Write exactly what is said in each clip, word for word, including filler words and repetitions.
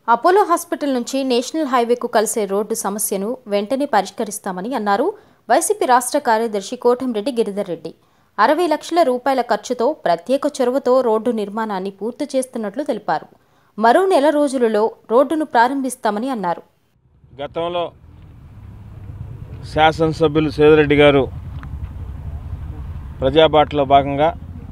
Apollo hospital నుంచి national హైవేకు కలిసే రోడ్డు సమస్యను వెంటనే పరిష్కరిస్తామని అన్నారు వైసీపీ రాష్ట్ర కార్యదర్శి కోటంరెడ్డి గిరిధర్ రెడ్డి. అరవై లక్షల రూపాయల ఖర్చుతో ప్రత్యేక చొరవతో రోడ్డు నిర్మాణాన్ని పూర్తి చేస్తున్నట్లు తెలిపారు. మరో నెల రోజులలో రోడ్డును ప్రారంభిస్తామని అన్నారు. గతంలో శాసనసభ్యులు సేదరెడ్డి గారు ప్రజాబాటలో భాగంగా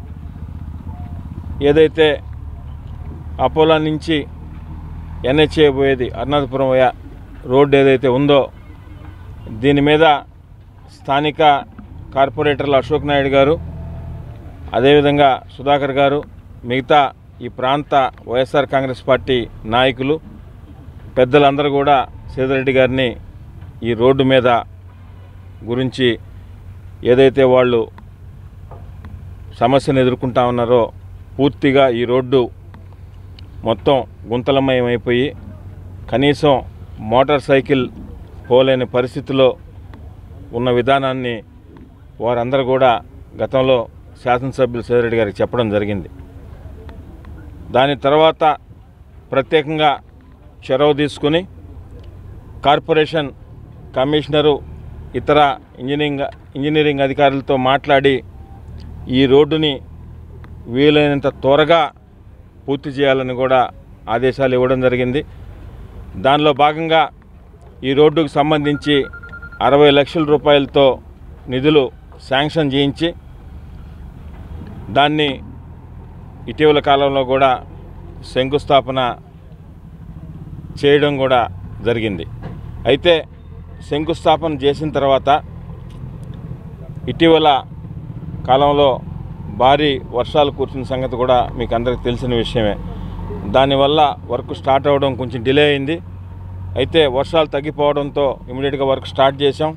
ఏదైతే అపోలో నుంచి ఎన్హెచ్ఏ పోయేది అరుణాచపురం రోడ్డు ఏదైతే ఉందో దీని మీద స్థానిక కార్పొరేటర్లు అశోక్ నాయుడు గారు, అదేవిధంగా సుధాకర్ గారు, మిగతా ఈ ప్రాంత వైఎస్ఆర్ కాంగ్రెస్ పార్టీ నాయకులు పెద్దలందరూ కూడా సేదరెడ్డి గారిని ఈ రోడ్డు మీద గురించి ఏదైతే వాళ్ళు సమస్యను ఎదుర్కొంటా ఉన్నారో పూర్తిగా ఈ రోడ్డు మొత్తం గుంతలమయం అయిపోయి కనీసం మోటార్ సైకిల్ పోలేని పరిస్థితిలో ఉన్న విధానాన్ని వారందరూ కూడా గతంలో శాసనసభ్యులు సేదరెడ్డి గారికి చెప్పడం జరిగింది. దాని తర్వాత ప్రత్యేకంగా చొరవ తీసుకుని కార్పొరేషన్ కమిషనరు ఇతర ఇంజనీరింగ్ ఇంజనీరింగ్ అధికారులతో మాట్లాడి ఈ రోడ్డుని వీలైనంత త్వరగా పూర్తి చేయాలని కూడా ఆదేశాలు ఇవ్వడం జరిగింది. దానిలో భాగంగా ఈ రోడ్డుకు సంబంధించి అరవై లక్షల రూపాయలతో నిధులు శాంక్షన్ చేయించి దాన్ని ఇటీవల కాలంలో కూడా శంకుస్థాపన చేయడం కూడా జరిగింది. అయితే శంకుస్థాపన చేసిన తర్వాత ఇటీవల కాలంలో భారీ వర్షాలు కురిసిన సంగతి కూడా మీకు అందరికీ తెలిసిన విషయమే. దానివల్ల వర్క్ స్టార్ట్ అవ్వడం కొంచెం డిలే అయింది. అయితే వర్షాలు తగ్గిపోవడంతో ఇమీడియట్గా వర్క్ స్టార్ట్ చేసాం.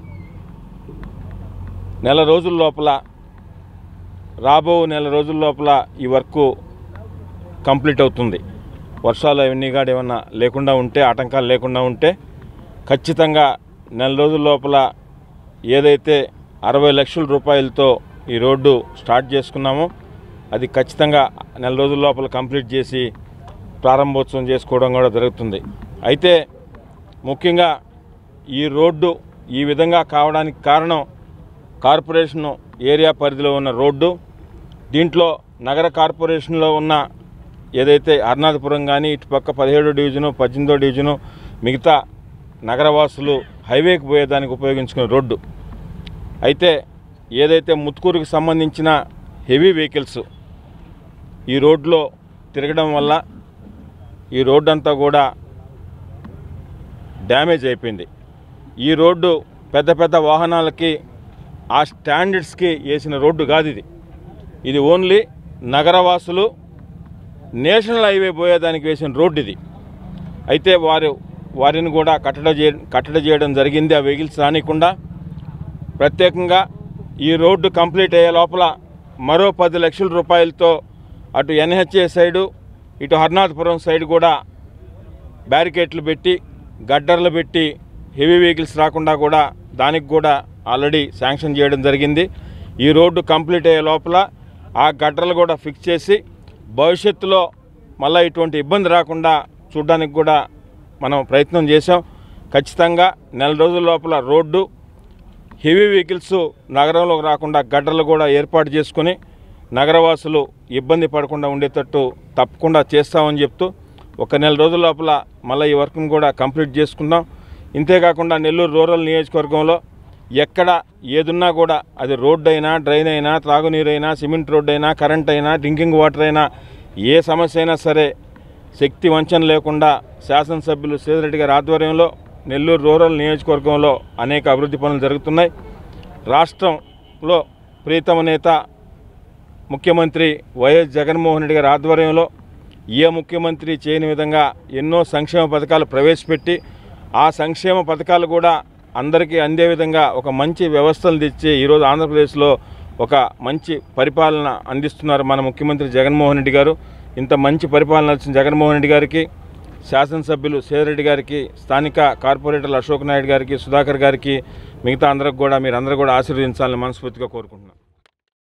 నెల రోజుల లోపల రాబో నెల రోజుల లోపల ఈ వర్క్ కంప్లీట్ అవుతుంది. వర్షాలు అవన్నీ కూడా ఏమన్నా లేకుండా ఉంటే, ఆటంకాలు లేకుండా ఉంటే ఖచ్చితంగా నెల రోజుల లోపల ఏదైతే అరవై లక్షల రూపాయలతో ఈ రోడ్డు స్టార్ట్ చేసుకున్నాము అది ఖచ్చితంగా నెల రోజుల లోపల కంప్లీట్ చేసి ప్రారంభోత్సవం చేసుకోవడం కూడా జరుగుతుంది. అయితే ముఖ్యంగా ఈ రోడ్డు ఈ విధంగా కావడానికి కారణం కార్పొరేషన్ ఏరియా పరిధిలో ఉన్న రోడ్డు. దీంట్లో నగర కార్పొరేషన్లో ఉన్న ఏదైతే అరుణాచపురం కానీ ఇటుపక్క పదిహేడో డివిజను పద్దెనిమిదో డివిజను మిగతా నగరవాసులు హైవేకి పోయేదానికి ఉపయోగించుకునే రోడ్డు. అయితే ఏదైతే ముత్కూరుకు సంబంధించిన హెవీ వెహికల్స్ ఈ రోడ్లో తిరగడం వల్ల ఈ రోడ్డు అంతా కూడా డ్యామేజ్ అయిపోయింది. ఈ రోడ్డు పెద్ద పెద్ద వాహనాలకి ఆ స్టాండర్డ్స్కి వేసిన రోడ్డు కాదు ఇది. ఇది ఓన్లీ నగరవాసులు నేషనల్ హైవే పోయేదానికి వేసిన రోడ్డు ఇది. అయితే వారు వారిని కూడా కట్టడ చే కట్టడ చేయడం జరిగింది ఆ వెహికల్స్ రానికుండా. ప్రత్యేకంగా ఈ రోడ్డు కంప్లీట్ అయ్యే లోపల మరో పది లక్షల రూపాయలతో అటు ఎన్హెచ్ఏ సైడు ఇటు హర్నాథపురం సైడ్ కూడా బ్యారికేట్లు పెట్టి గడ్డర్లు పెట్టి హెవీ వెహికల్స్ రాకుండా కూడా దానికి కూడా ఆల్రెడీ శాంక్షన్ చేయడం జరిగింది. ఈ రోడ్డు కంప్లీట్ అయ్యే లోపల ఆ గడ్డర్లు కూడా ఫిక్స్ చేసి భవిష్యత్తులో మళ్ళీ ఇటువంటి ఇబ్బంది రాకుండా చూడడానికి కూడా మనం ప్రయత్నం చేసాం. ఖచ్చితంగా నెల రోజుల లోపల రోడ్డు హెవీ వెహికల్స్ నగరంలోకి రాకుండా గడ్డర్లు కూడా ఏర్పాటు చేసుకుని నగరవాసులు ఇబ్బంది పడకుండా ఉండేటట్టు తప్పకుండా చేస్తామని చెప్తూ ఒక నెల రోజుల లోపల మళ్ళీ ఈ వర్క్ను కూడా కంప్లీట్ చేసుకుందాం. ఇంతేకాకుండా నెల్లూరు రూరల్ నియోజకవర్గంలో ఎక్కడ ఏదున్నా కూడా అది రోడ్డు అయినా, డ్రైన్ అయినా, త్రాగునీరు అయినా, సిమెంట్ రోడ్డు అయినా, కరెంట్ అయినా, డ్రింకింగ్ వాటర్ అయినా, ఏ సమస్య అయినా సరే శక్తి వంచన లేకుండా శాసనసభ్యులు సేదరెడ్డి గారి ఆధ్వర్యంలో నెల్లూరు రూరల్ నియోజకవర్గంలో అనేక అభివృద్ధి పనులు జరుగుతున్నాయి. రాష్ట్రంలో ప్రీతమ నేత ముఖ్యమంత్రి వైఎస్ జగన్మోహన్ రెడ్డి గారి ఆధ్వర్యంలో ఏ ముఖ్యమంత్రి చేయని విధంగా ఎన్నో సంక్షేమ పథకాలు ప్రవేశపెట్టి ఆ సంక్షేమ పథకాలు కూడా అందరికీ అందే విధంగా ఒక మంచి వ్యవస్థలు తెచ్చి ఈరోజు ఆంధ్రప్రదేశ్లో ఒక మంచి పరిపాలన అందిస్తున్నారు మన ముఖ్యమంత్రి జగన్మోహన్ రెడ్డి గారు. ఇంత మంచి పరిపాలన వచ్చిన జగన్మోహన్ రెడ్డి గారికి, శాసనసభ్యులు సేదరెడ్డి గారికి, స్థానిక కార్పొరేటర్లు అశోక్ నాయుడు గారికి, సుధాకర్ గారికి, మిగతా అందరికి కూడా మీరందరూ కూడా ఆశీర్వదించాలని మనస్ఫూర్తిగా కోరుకుంటున్నాను.